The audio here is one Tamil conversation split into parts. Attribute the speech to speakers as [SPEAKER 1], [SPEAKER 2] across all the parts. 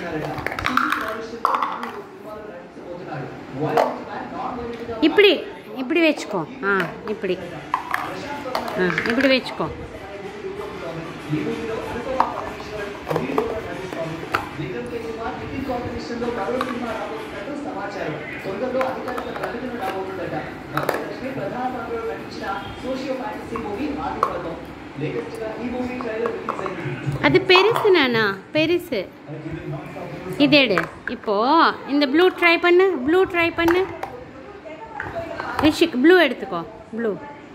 [SPEAKER 1] இப்படி இப்படி வெச்சுக்கோ இப்படி இப்படி வெச்சுக்கோ அது பெருசு நானா பெருசு இது எடு இப்போ இந்த ப்ளூ ட்ரை பண்ணு ரிஷிக் ப்ளூ எடுத்துக்கோ ப்ளூ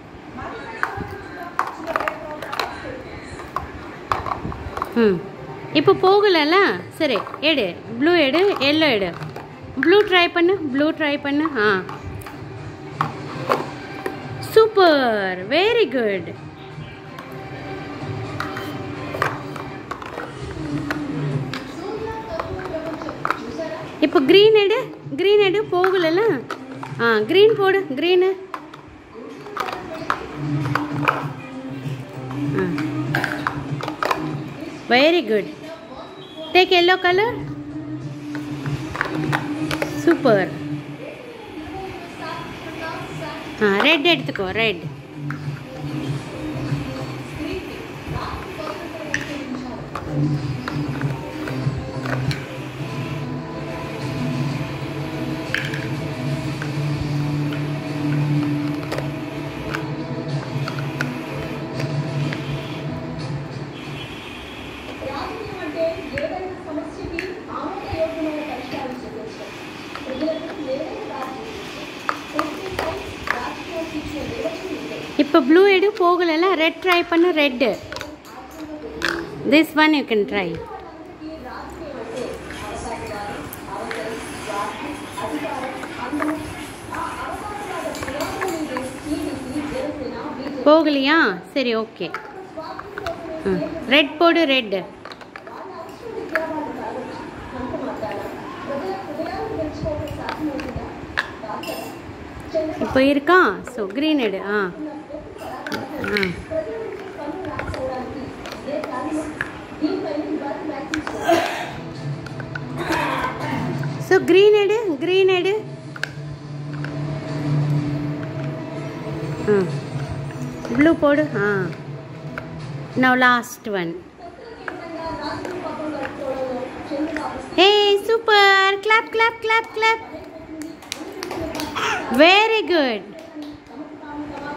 [SPEAKER 1] இப்போ போகலல்ல சரி எடு ப்ளூ எடு எல்லோ எடு ப்ளூ ட்ரை பண்ணு சூப்பர் வெரி குட் இப்போ க்ரீன் எடு போகலல்ல க்ரீன் போடு green very good take yellow colour super red எடுத்துக்கோ ரெட் இப்போ ப்ளூ எடு போகலல்ல ரெட் ட்ரை பண்ணு red this one you can try போகலையா சரி ஓகே ரெட் போடு ரெட் இப்போ இருக்கா ஸோ க்ரீன் எடு ஸோ க்ரீன் எடு ப்ளூ போடு now last one hey super clap very good